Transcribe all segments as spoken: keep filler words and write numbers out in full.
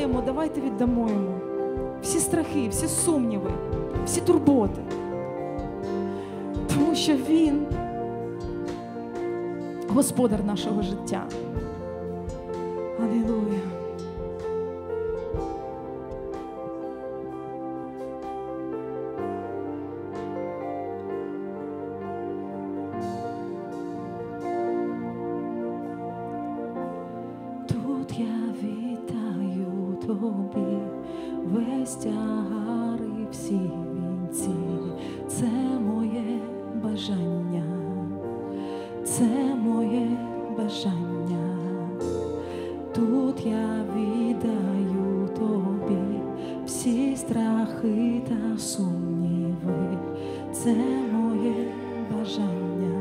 маємо, давайте віддамо йому. Всі страхи, всі сумніви, всі турботи. Тому що він Господар нашого життя. Алілуя. Тут я вітаю тобі весь тягар і всі вінці. Це моє бажання, це моє бажання. Тут я віддаю тобі всі страхи та сумніви. Це моє бажання.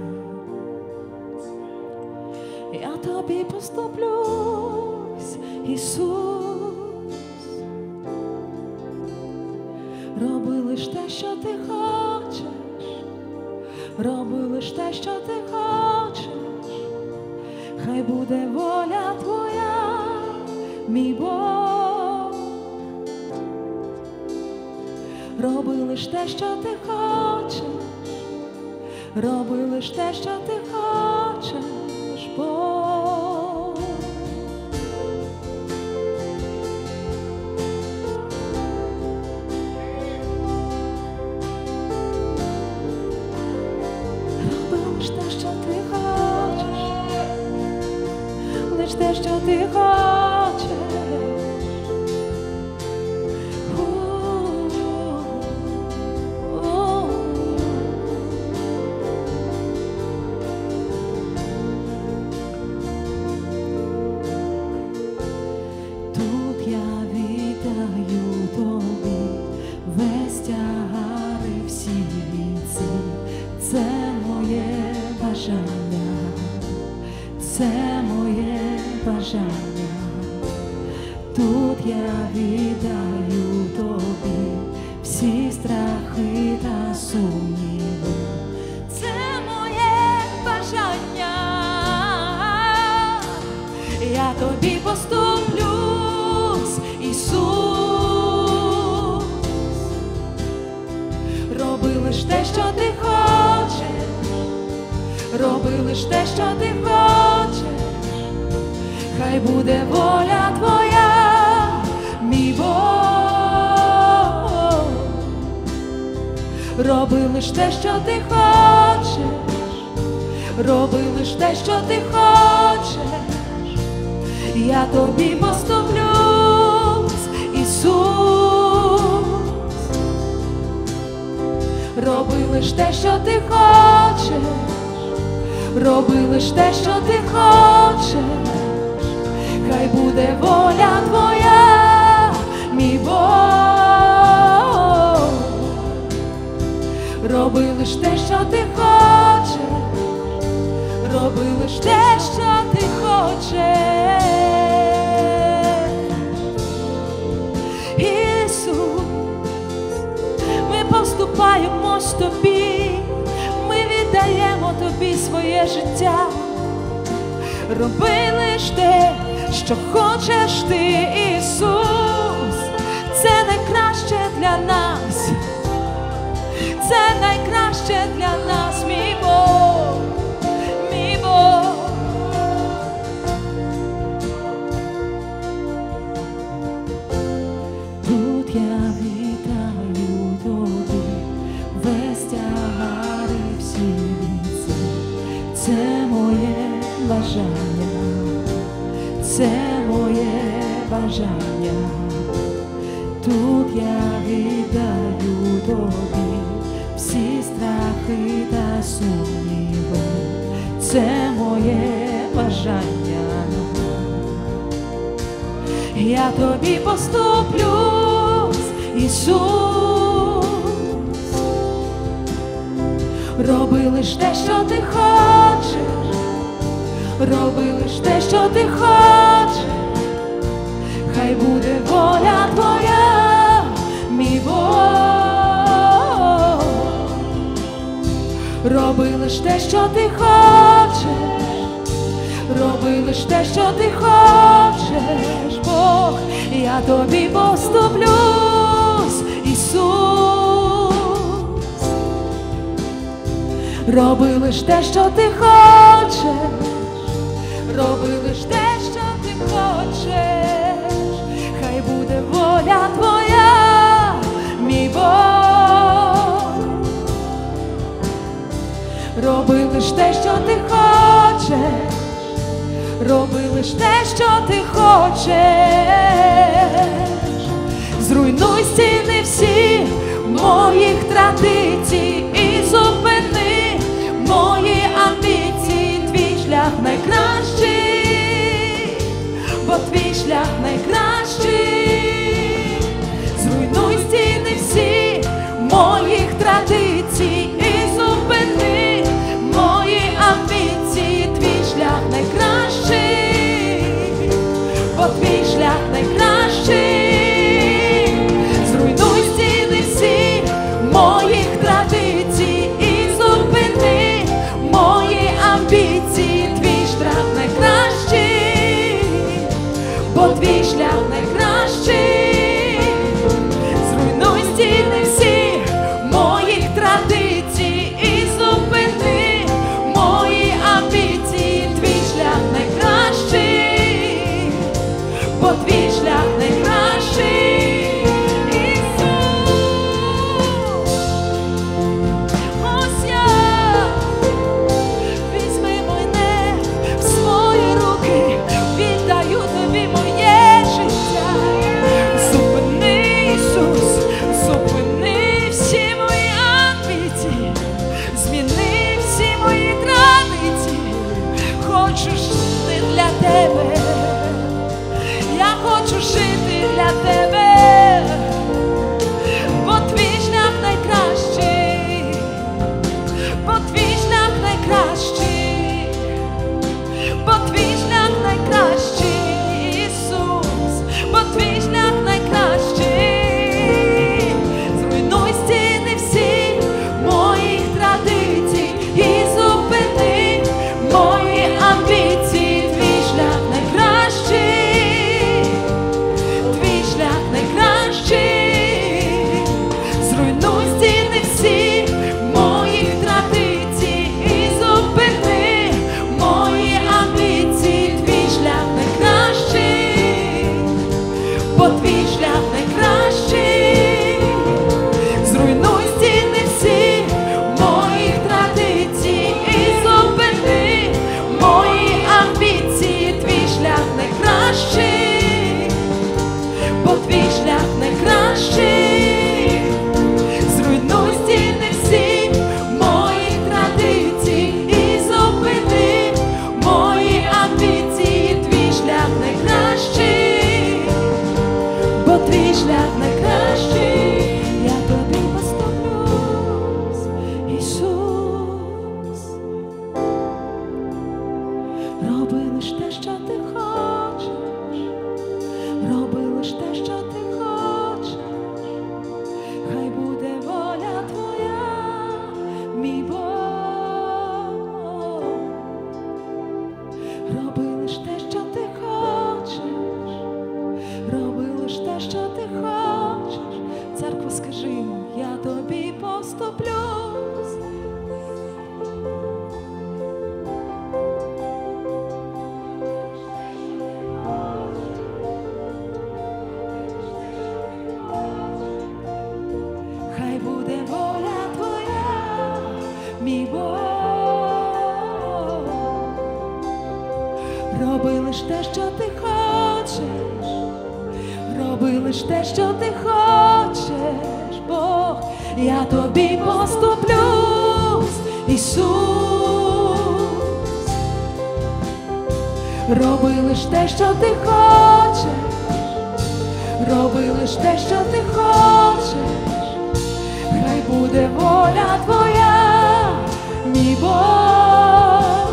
Я тобі поступлюсь, Ісус. Роби лиш те, що ти хочеш, роби лиш те, що ти хочеш. Хай буде воля твоя, мій Бог. Роби лиш те, що ти хочеш, роби лиш те, що ти хочеш, Бог. Роби лиш те, що ти хочеш, лиш те, що ти хочеш. Тут я віддаю тобі весь тягар і всі вінці. Це моє бажання, це моє бажання. Тут я віддаю тобі всі страхи та сумніви. Це моє бажання. Я тобі поступлюсь, Ісус. Роби лиш те, що ти хочеш, роби лиш те, що ти хочеш. Хай буде воля твоя, мій Бог. Роби лиш те, що ти хочеш, роби лиш те, що ти хочеш. Я тобі поступлюсь, Ісус. Роби лиш те, що ти хочеш, роби лиш те, що ти хочеш. Хай буде воля твоя, мій Бог. Роби лиш те, що ти хочеш, роби лиш те, що ти хочеш. Ісус, ми поступаємось тобі, ми віддаємо тобі своє життя. Роби лиш те, що хочеш ти, Ісус. Це найкраще для нас, це найкраще для нас, мій Бог, мій Бог. Тут я віддаю тобі весь тягар і всі вінці. Це моє бажання, це моє бажання. Тут я віддаю тобі всі страхи та сумніви. Це моє бажання. Я тобі поступлюсь, Ісус. Роби лиш те, що ти хочеш, роби лиш те, що ти хочеш. Хай буде воля твоя, мій Бог. Роби лиш те, що ти хочеш, роби лиш те, що ти хочеш, Бог. Бог, я тобі поступлюсь, Ісус. Роби лиш те, що ти хочеш, роби лиш те, що ти хочеш, хай буде воля твоя, мій Бог. Роби лиш те, що ти хочеш, роби лиш те, що ти хочеш. Зруйнуй стіни всі моїх традицій і зупини мої амбіції. Твій шлях найкращий, бо твій шлях найкращий. Зруйнуй стіни всі моїх традицій і зупини мої амбіції. Твій шлях найкращий, бо твій шлях найкращий. Зруйнуй стіни всі моїх традицій і зупини мої амбіції. Твій шлях найкращий, бо твій шлях найкращий. Зруйнуй стіни всі моїх традицій і зупини мої амбіції. Твій шлях найкращий, бо твій шлях найкращий. Ось я, візьми мене в свої руки, віддаю тобі моє життя. Зупини, Ісус, зупини всі мої амбіції, зміни всі мої традиції. Хочу жити для тебе, я хочу жити для тебе, бо твій шлях найкращий, бо твій шлях найкращий, бо твій шлях найкращий, Ісус, бо твій шлях найкращий. Зруйнуй стіни всі моїх традицій і зупини мої амбіції. Твій шлях найкращий, твій шлях найкращий. Зруйнуй стіни всі моїх традицій і зупини мої амбіції. Твій шлях найкращий, бо твій шлях найкращий. Зруйнуй стіни всі моїх традицій і зупини мої амбіції. Твій шлях найкращий, бо твій шлях найкращий. Зруйнуй стіни всі моїх традицій і зупини мої амбіції. Твій шлях найкращий, бо твій шлях найкращий. Я тобі поступлюсь, Ісус. Роби лиш те, що ти хочеш, роби лиш те, що ти хочеш, хай буде воля твоя, мій Бог. Роби лиш те, що ти хочеш, роби лиш те, що ти хочеш. Церква, скажи йому, я тобі поступлюсь. Хай буде воля твоя, мій Бог. Роби лиш те, що ти хочеш, роби лиш те, що ти хочеш, Бог, я тобі поступлюсь, Ісус. Роби лиш те, що ти хочеш, роби лиш те, що ти хочеш, хай буде воля твоя, мій Бог.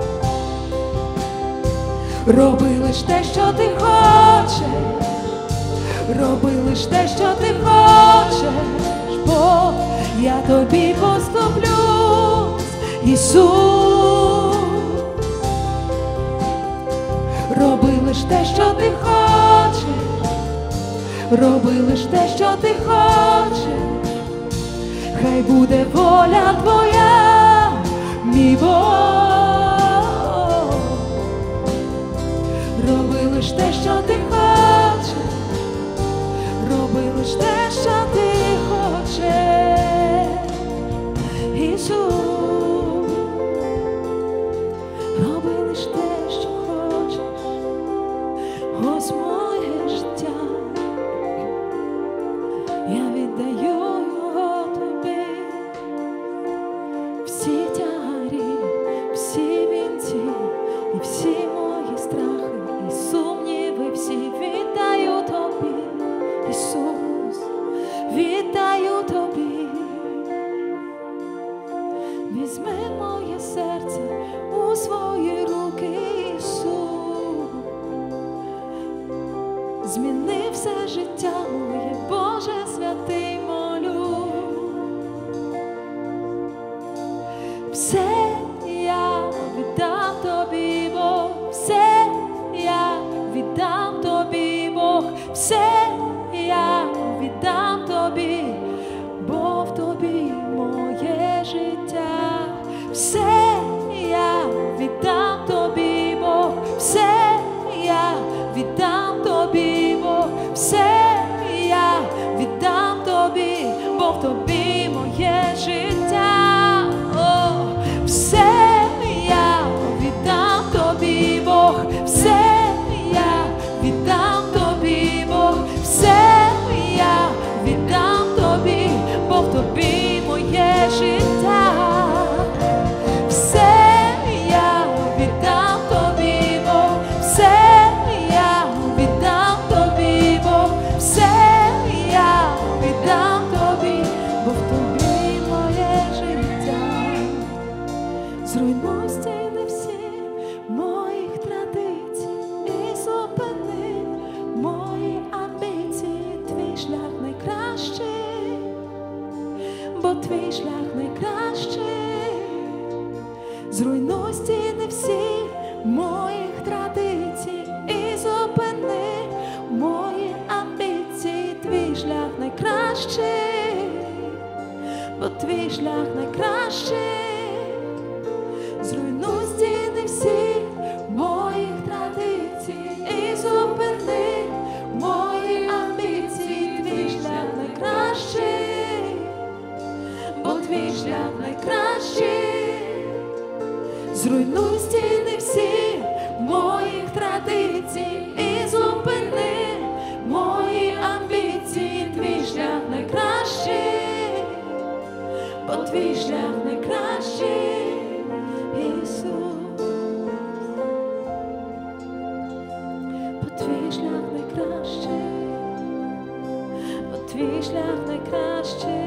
Роби лиш те, що ти хочеш, роби лиш те, що ти хочеш, Бог, я тобі поступлюсь, Ісус. Роби лиш те, що ти хочеш, роби лиш те, що ти хочеш, хай буде воля твоя, мій Бог. Роби лиш те, що ти хочеш, роби лиш те, що ти хочеш, Ісус. Роби лиш те, що хочеш, ось моє життя. Я віддаю його тобі, всі тягарі, всі вінці і всі мої страхи і сумніви, всі віддаю тобі, Ісус, віддаю тобі. Візьми моє серце у свої руки, Ісус, зміни все життя моє, Боже святий, молю. Все я віддам тобі, Бог, все я віддам тобі, Бог, все я віддам тобі, бо в тобі моє життя. Все я віддам тобі, Бог, все я віддам тобі, Бог, все я віддам тобі, бо в тобі моє життя. О, все я віддам тобі, Бог, все я віддам тобі, Бог, все я віддам тобі, бо в тобі моє життя. Все я віддам тобі, Бог, все я віддам тобі, Бог, все я віддам тобі, бо в тобі моє життя. Зруйнуй стіни всі моїх традицій і зупини мої амбіції. Твій шлях найкращий, бо твій шлях найкращий. Зруйнуй стіни всі моїх традицій і зупини мої амбіції. Твій шлях найкращий, бо твій шлях найкращий. Зруйнуй стіни всі моїх традицій і зупини мої амбіції. Твій шлях найкращий, бо твій шлях найкращий. Зруйнуй стіни всі моїх традицій і зупини мої амбіції. Твій шлях найкращий, бо твій шлях найкращий, Ісус. Бо твій шлях найкращий, бо твій шлях найкращий.